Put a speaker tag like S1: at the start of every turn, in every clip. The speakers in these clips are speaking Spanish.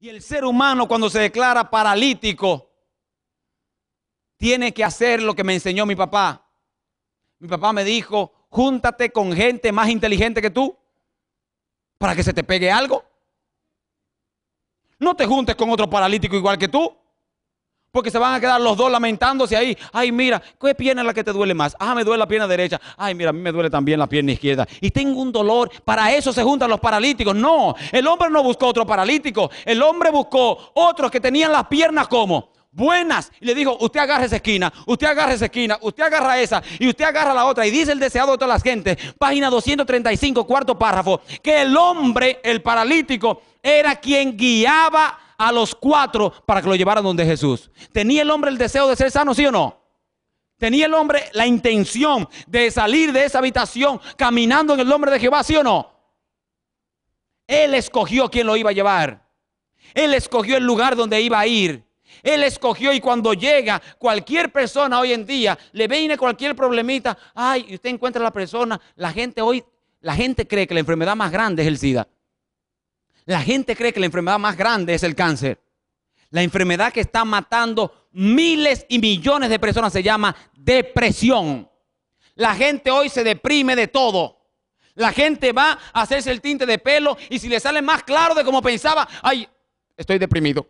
S1: Y el ser humano, cuando se declara paralítico, tiene que hacer lo que me enseñó mi papá. Mi papá me dijo: júntate con gente más inteligente que tú para que se te pegue algo. No te juntes con otro paralítico igual que tú, porque se van a quedar los dos lamentándose ahí. Ay, mira, ¿qué pierna es la que te duele más? Ah, me duele la pierna derecha. Ay, mira, a mí me duele también la pierna izquierda. Y tengo un dolor. Para eso se juntan los paralíticos. No, el hombre no buscó otro paralítico. El hombre buscó otros que tenían las piernas como buenas. Y le dijo: usted agarra esa esquina, usted agarra esa esquina, usted agarra esa y usted agarra la otra. Y dice el deseado de todas las gentes, página 235, cuarto párrafo, que el hombre, el paralítico, era quien guiaba a los cuatro para que lo llevaran donde Jesús. ¿Tenía el hombre el deseo de ser sano, sí o no? ¿Tenía el hombre la intención de salir de esa habitación caminando en el nombre de Jehová, sí o no? Él escogió quién lo iba a llevar. Él escogió el lugar donde iba a ir. Él escogió, y cuando llega cualquier persona hoy en día, le viene cualquier problemita, ay, y usted encuentra a la persona, la gente cree que la enfermedad más grande es el SIDA. La gente cree que la enfermedad más grande es el cáncer. La enfermedad que está matando miles y millones de personas se llama depresión. La gente hoy se deprime de todo. La gente va a hacerse el tinte de pelo y si le sale más claro de como pensaba, ay, estoy deprimido.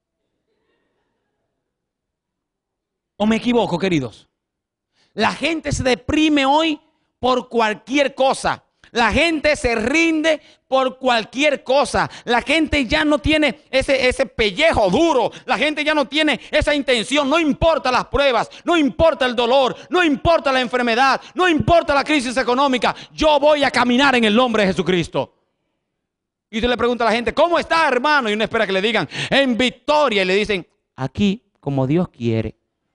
S1: ¿O me equivoco, queridos? La gente se deprime hoy por cualquier cosa. La gente se rinde por cualquier cosa. La gente ya no tiene ese pellejo duro. La gente ya no tiene esa intención. No importa las pruebas, no importa el dolor, no importa la enfermedad, no importa la crisis económica. Yo voy a caminar en el nombre de Jesucristo. Y usted le pregunta a la gente: ¿cómo está, hermano? Y uno espera que le digan: en victoria. Y le dicen: aquí, como Dios quiere.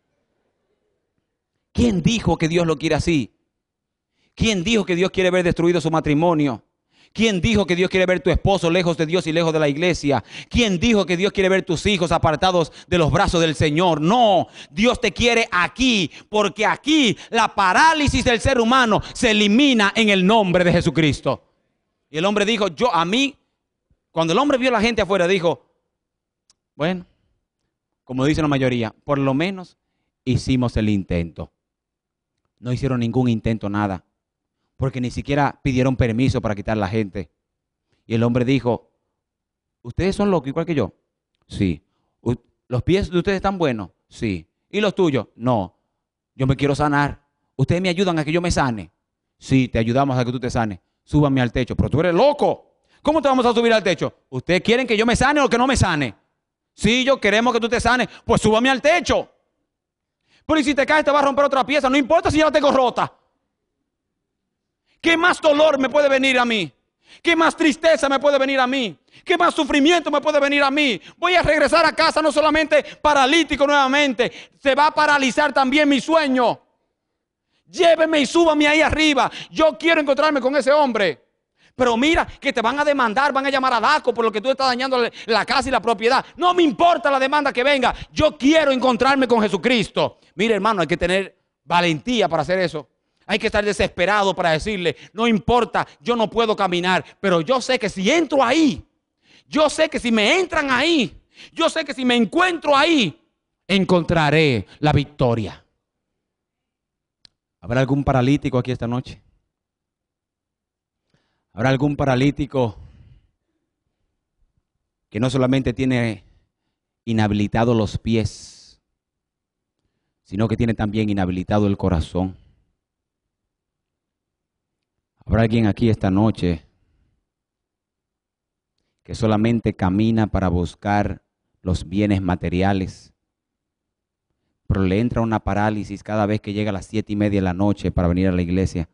S1: ¿Quién dijo que Dios lo quiere así? ¿Quién dijo que Dios quiere ver destruido su matrimonio? ¿Quién dijo que Dios quiere ver tu esposo lejos de Dios y lejos de la iglesia? ¿Quién dijo que Dios quiere ver tus hijos apartados de los brazos del Señor? No, Dios te quiere aquí, porque aquí la parálisis del ser humano se elimina en el nombre de Jesucristo. Y el hombre dijo: cuando el hombre vio a la gente afuera, dijo: bueno, como dice la mayoría, por lo menos hicimos el intento. No hicieron ningún intento, nada. Porque ni siquiera pidieron permiso para quitar a la gente. Y el hombre dijo: ¿ustedes son locos igual que yo? Sí. ¿Los pies de ustedes están buenos? Sí. ¿Y los tuyos? No. Yo me quiero sanar. ¿Ustedes me ayudan a que yo me sane? Sí, te ayudamos a que tú te sanes. Súbame al techo. Pero tú eres loco. ¿Cómo te vamos a subir al techo? ¿Ustedes quieren que yo me sane o que no me sane? Sí, yo queremos que tú te sanes. Pues súbame al techo. Pero y si te caes te va a romper otra pieza. No importa si ya la tengo rota. ¿Qué más dolor me puede venir a mí? ¿Qué más tristeza me puede venir a mí? ¿Qué más sufrimiento me puede venir a mí? Voy a regresar a casa no solamente paralítico nuevamente, se va a paralizar también mi sueño. Lléveme y súbame ahí arriba. Yo quiero encontrarme con ese hombre. Pero mira que te van a demandar, van a llamar a DACO por lo que tú estás dañando la casa y la propiedad. No me importa la demanda que venga. Yo quiero encontrarme con Jesucristo. Mire, hermano, hay que tener valentía para hacer eso. Hay que estar desesperado para decirle: no importa, yo no puedo caminar, pero yo sé que si entro ahí, yo sé que si me entran ahí, yo sé que si me encuentro ahí, encontraré la victoria. ¿Habrá algún paralítico aquí esta noche? ¿Habrá algún paralítico que no solamente tiene inhabilitados los pies, sino que tiene también inhabilitado el corazón? ¿Habrá alguien aquí esta noche que solamente camina para buscar los bienes materiales, pero le entra una parálisis cada vez que llega a las 7:30 de la noche para venir a la iglesia?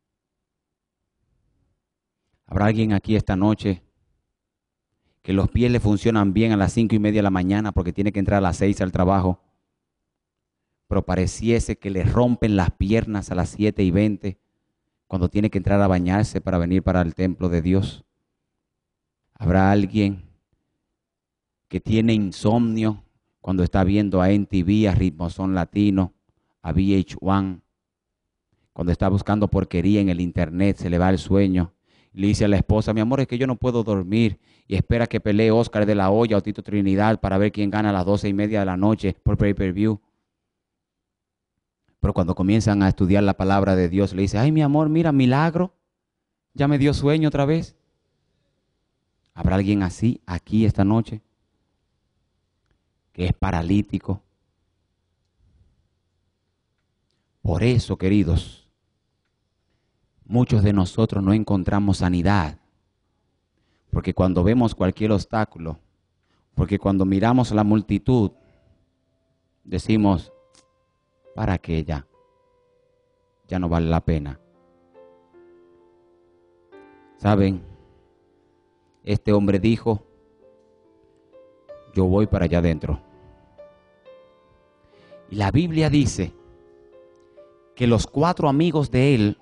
S1: ¿Habrá alguien aquí esta noche que los pies le funcionan bien a las 5:30 de la mañana porque tiene que entrar a las 6 al trabajo, pero pareciese que le rompen las piernas a las 7:20 cuando tiene que entrar a bañarse para venir para el templo de Dios? ¿Habrá alguien que tiene insomnio cuando está viendo a NTV, a Ritmozón Latino, a VH1? Cuando está buscando porquería en el internet, se le va el sueño. Le dice a la esposa, mi amor, es que yo no puedo dormir. Y espera que pelee Oscar de la Hoya o Tito Trinidad para ver quién gana a las 12:30 de la noche por pay-per-view. Pero cuando comienzan a estudiar la palabra de Dios, le dice, ay, mi amor, mira, milagro. Ya me dio sueño otra vez. ¿Habrá alguien así aquí esta noche? Que es paralítico. Por eso, queridos, muchos de nosotros no encontramos sanidad. Porque cuando vemos cualquier obstáculo, porque cuando miramos la multitud, decimos, ¿para qué ya? Ya no vale la pena. ¿Saben? Este hombre dijo, yo voy para allá adentro. Y la Biblia dice que los 4 amigos de él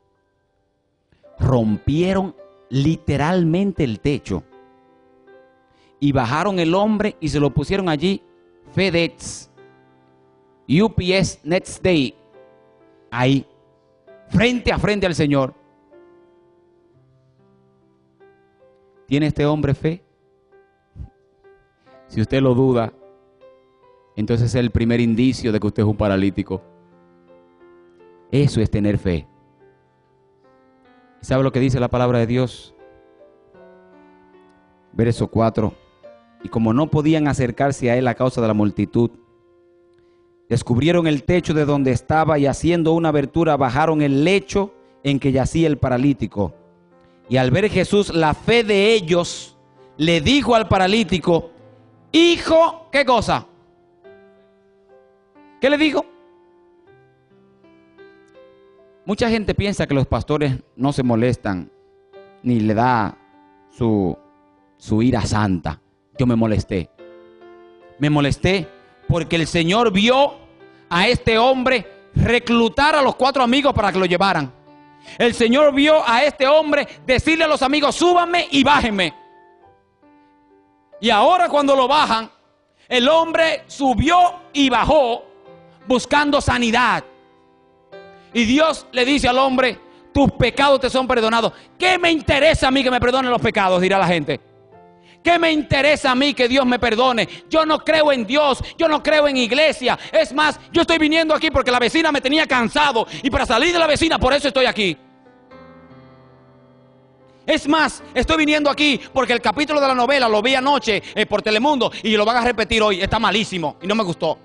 S1: rompieron literalmente el techo y bajaron el hombre y se lo pusieron allí, FedEx, UPS Next Day, ahí, frente a frente al Señor. ¿Tiene este hombre fe? Si usted lo duda, entonces es el primer indicio de que usted es un paralítico. Eso es tener fe. ¿Sabe lo que dice la palabra de Dios? Verso 4. Y como no podían acercarse a él a causa de la multitud, descubrieron el techo de donde estaba y haciendo una abertura bajaron el lecho en que yacía el paralítico. Y al ver Jesús la fe de ellos, le dijo al paralítico, hijo, ¿qué cosa? ¿Qué le dijo? Mucha gente piensa que los pastores no se molestan ni le da su ira santa. Yo me molesté. Me molesté porque el Señor vio a este hombre reclutar a los 4 amigos para que lo llevaran. El Señor vio a este hombre decirle a los amigos, súbanme y bájenme. Y ahora cuando lo bajan, el hombre subió y bajó buscando sanidad. Y Dios le dice al hombre, tus pecados te son perdonados. ¿Qué me interesa a mí que me perdonen los pecados? Dirá la gente. ¿Qué me interesa a mí que Dios me perdone? Yo no creo en Dios, yo no creo en iglesia. Es más, yo estoy viniendo aquí porque la vecina me tenía cansado. Y para salir de la vecina, por eso estoy aquí. Es más, estoy viniendo aquí porque el capítulo de la novela lo vi anoche por Telemundo y lo van a repetir hoy. Está malísimo y no me gustó.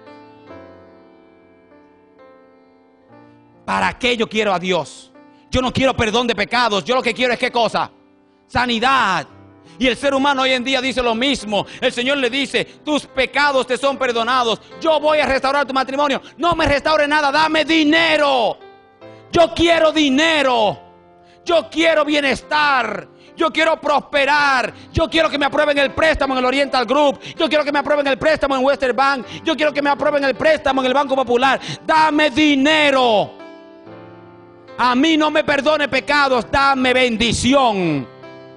S1: ¿Para qué yo quiero a Dios? Yo no quiero perdón de pecados. Yo lo que quiero es ¿qué cosa? Sanidad. Y el ser humano hoy en día dice lo mismo. El Señor le dice, tus pecados te son perdonados. Yo voy a restaurar tu matrimonio. No me restaure nada, dame dinero. Yo quiero dinero. Yo quiero bienestar. Yo quiero prosperar. Yo quiero que me aprueben el préstamo en el Oriental Group. Yo quiero que me aprueben el préstamo en Western Bank. Yo quiero que me aprueben el préstamo en el Banco Popular. Dame dinero. A mí no me perdone pecados, dame bendición.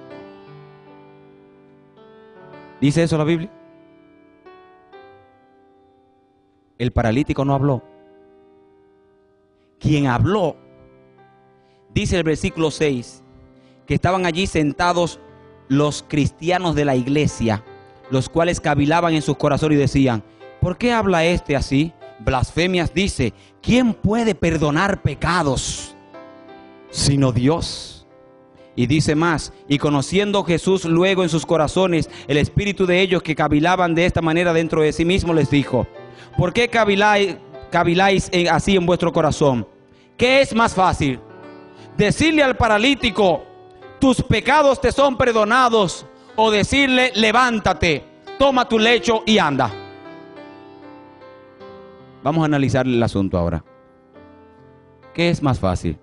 S1: ¿Dice eso la Biblia? El paralítico no habló. Quien habló, dice el versículo 6, que estaban allí sentados los cristianos de la iglesia, los cuales cavilaban en sus corazones y decían, ¿por qué habla este así? Blasfemias dice, ¿quién puede perdonar pecados sino Dios? Y dice más, y conociendo Jesús luego en sus corazones el espíritu de ellos que cavilaban de esta manera dentro de sí mismo, les dijo, ¿por qué caviláis así en vuestro corazón? ¿Qué es más fácil? Decirle al paralítico, tus pecados te son perdonados, o decirle, levántate, toma tu lecho y anda. Vamos a analizar el asunto ahora. ¿Qué es más fácil?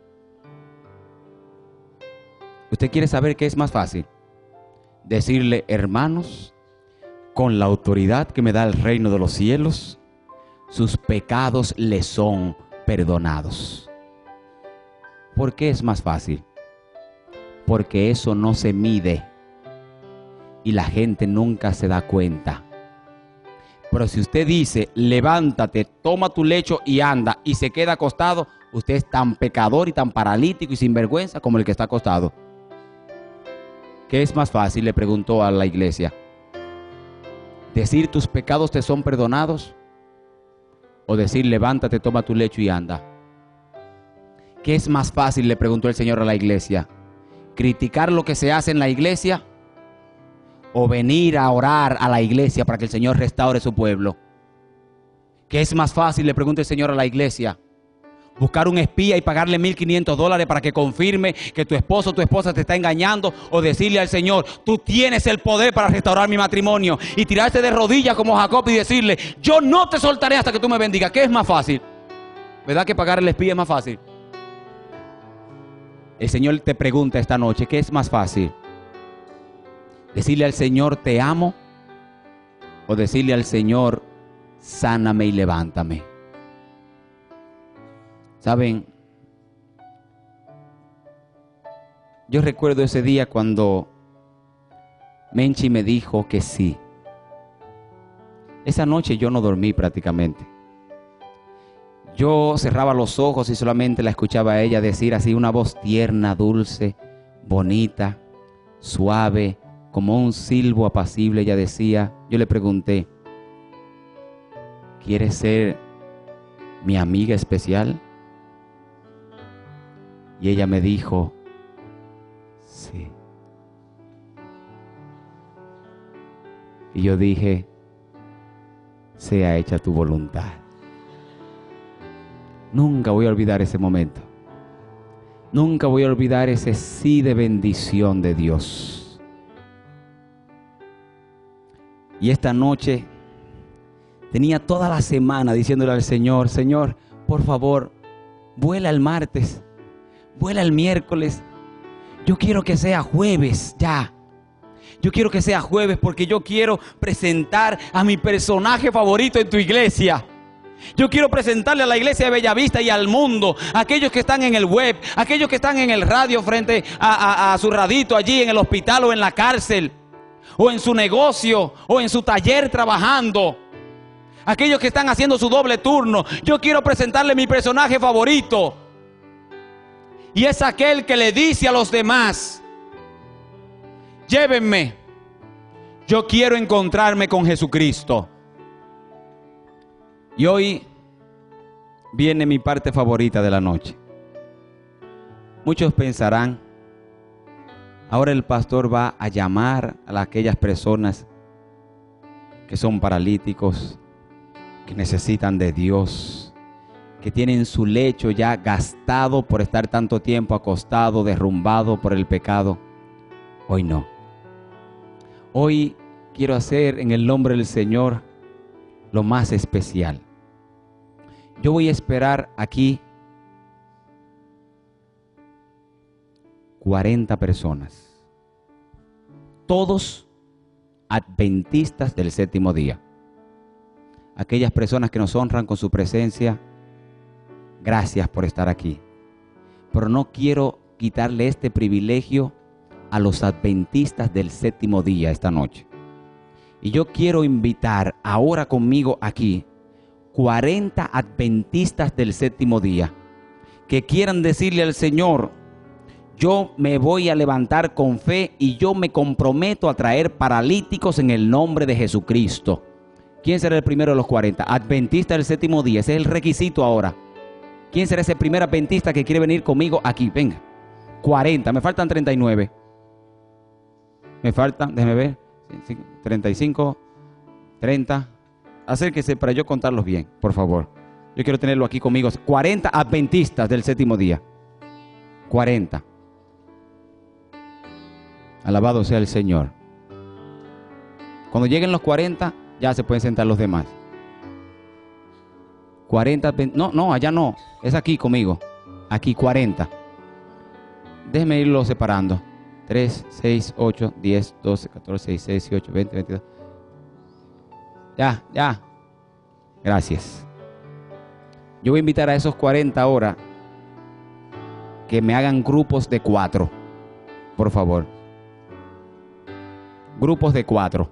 S1: ¿Usted quiere saber qué es más fácil? Decirle, hermanos, con la autoridad que me da el reino de los cielos, sus pecados le son perdonados. ¿Por qué es más fácil? Porque eso no se mide y la gente nunca se da cuenta. Pero si usted dice, levántate, toma tu lecho y anda, y se queda acostado, usted es tan pecador y tan paralítico y sinvergüenza como el que está acostado. ¿Qué es más fácil?, le preguntó a la iglesia. ¿Decir tus pecados te son perdonados? ¿O decir levántate, toma tu lecho y anda? ¿Qué es más fácil?, le preguntó el Señor a la iglesia. ¿Criticar lo que se hace en la iglesia? ¿O venir a orar a la iglesia para que el Señor restaure su pueblo? ¿Qué es más fácil?, le pregunta el Señor a la iglesia. ¿Buscar un espía y pagarle $1,500 para que confirme que tu esposo o tu esposa te está engañando? ¿O decirle al Señor, tú tienes el poder para restaurar mi matrimonio? Y tirarse de rodillas como Jacob y decirle, yo no te soltaré hasta que tú me bendigas. ¿Qué es más fácil? ¿Verdad que pagar el espía es más fácil? El Señor te pregunta esta noche, ¿qué es más fácil? ¿Decirle al Señor, te amo? ¿O decirle al Señor, sáname y levántame? ¿Saben? Yo recuerdo ese día cuando Menchi me dijo que sí. Esa noche yo no dormí prácticamente. Yo cerraba los ojos y solamente la escuchaba a ella decir así, una voz tierna, dulce, bonita, suave, como un silbo apacible. Ella decía, yo le pregunté, ¿quieres ser mi amiga especial? Y ella me dijo, sí. Y yo dije, sea hecha tu voluntad. Nunca voy a olvidar ese momento. Nunca voy a olvidar ese sí de bendición de Dios. Y esta noche tenía toda la semana diciéndole al Señor, Señor, por favor, vuela el martes. Vuela el miércoles. Yo quiero que sea jueves ya. Yo quiero que sea jueves porque yo quiero presentar a mi personaje favorito en tu iglesia. Yo quiero presentarle a la iglesia de Bellavista y al mundo, a aquellos que están en el web, a aquellos que están en el radio frente a su radito allí en el hospital o en la cárcel, o en su negocio o en su taller trabajando. Aquellos que están haciendo su doble turno. Yo quiero presentarle mi personaje favorito. Y es aquel que le dice a los demás, llévenme, yo quiero encontrarme con Jesucristo. Y hoy viene mi parte favorita de la noche. Muchos pensarán, ahora el pastor va a llamar a aquellas personas que son paralíticos, que necesitan de Dios, que tienen su lecho ya gastado por estar tanto tiempo acostado, derrumbado por el pecado. Hoy no. Hoy quiero hacer en el nombre del Señor lo más especial. Yo voy a esperar aquí 40 personas. Todos adventistas del séptimo día. Aquellas personas que nos honran con su presencia. Gracias por estar aquí. Pero no quiero quitarle este privilegio a los adventistas del séptimo día esta noche. Y yo quiero invitar ahora conmigo aquí 40 adventistas del séptimo día que quieran decirle al Señor, yo me voy a levantar con fe y yo me comprometo a traer paralíticos en el nombre de Jesucristo. ¿Quién será el primero de los 40? Adventista del séptimo día. Ese es el requisito ahora. ¿Quién será ese primer adventista que quiere venir conmigo aquí? Venga. 40. Me faltan 39. Me faltan, déjeme ver. 35, 30. Acérquese para yo contarlos bien, por favor. Yo quiero tenerlo aquí conmigo. 40 adventistas del séptimo día. 40. Alabado sea el Señor. Cuando lleguen los 40, ya se pueden sentar los demás. 40, no, allá no. Es aquí conmigo. Aquí 40. Déjeme irlo separando. 3, 6, 8, 10, 12, 14, 16, 18, 20, 22. Ya. Gracias. Yo voy a invitar a esos 40 ahora que me hagan grupos de 4. Por favor. Grupos de 4.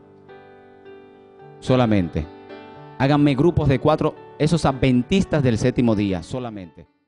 S1: Solamente. Háganme grupos de 4, esos adventistas del séptimo día, solamente.